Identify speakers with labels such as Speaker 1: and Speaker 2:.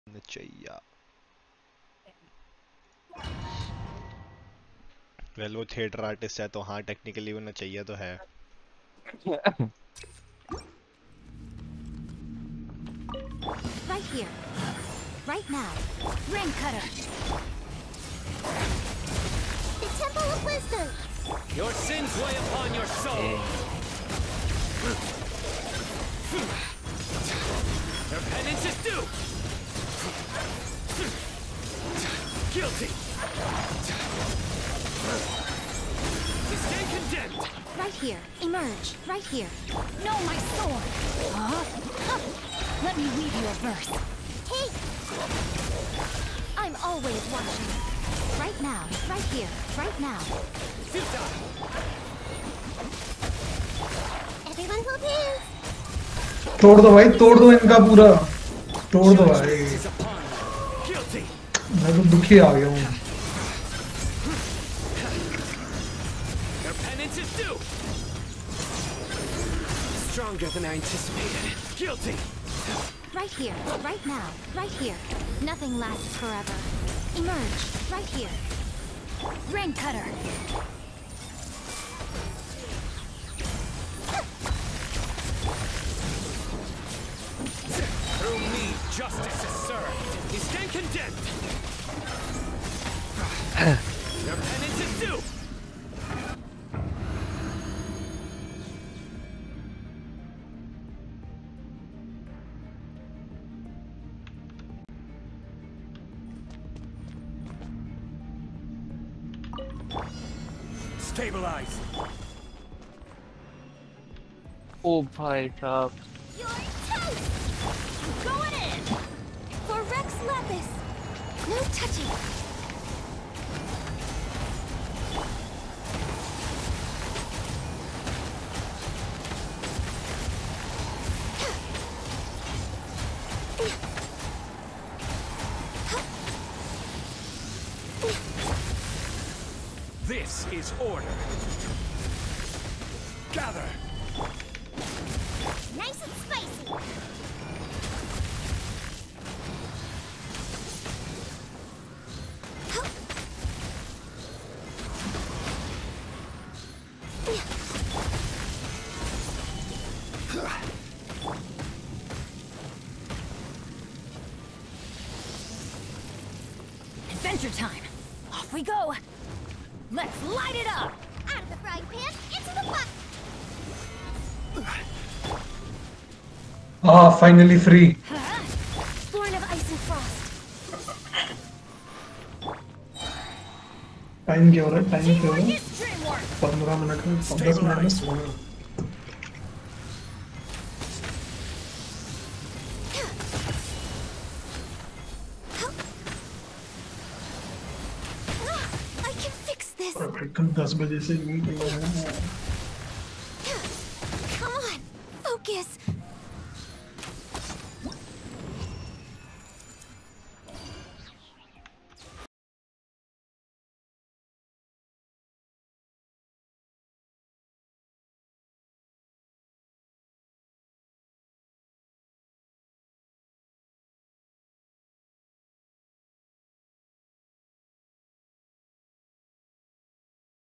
Speaker 1: चाहिए। वेल वो theatre artist है तो हाँ टेक्निकली वो नचैया तो है।
Speaker 2: Right here. Right now. Ring cutter. The Temple of Wisdom.
Speaker 3: Your sins weigh upon your soul. Your penance is due. Guilty. You stand condemned.
Speaker 2: Right here. Emerge. Right here. No, my sword. Huh? Huh. Let me weave you a verse. Take. I'm always watching. Right now. Right here. Right now.
Speaker 3: Futile.
Speaker 2: Everyone will dance.
Speaker 4: तोड़ दो भाई, तोड़ दो इनका पूरा, तोड़ दो भाई।
Speaker 3: Judgment is upon you. Guilty.
Speaker 4: मैं तो दुखी आ गया हूँ।
Speaker 3: Your penance is due. Stronger than I anticipated. Guilty.
Speaker 2: Right here. Right now. Right here. Nothing lasts forever. Emerge. Right here. Ring cutter.
Speaker 3: Through me, justice is served. You stand condemned. Your penance is due. Stabilize.
Speaker 5: ओ भाई साहब
Speaker 2: You're toast! Going in! For Rex Lapis! No touching!
Speaker 3: This is order. Gather.
Speaker 2: Nice and spicy! Adventure time! Off we go! Let's light it up! Out of the frying pan, into the pot!
Speaker 4: हाँ, finally free.
Speaker 2: Born of ice and frost!
Speaker 4: Time क्या हो रहा है? Time क्या हो रहा है?
Speaker 2: Is Dreamwork!
Speaker 4: 15 minute में 10 मिनट में 16।
Speaker 2: I can fix this!
Speaker 4: और फिर कल 10 बजे से नहीं
Speaker 2: Come on! Focus!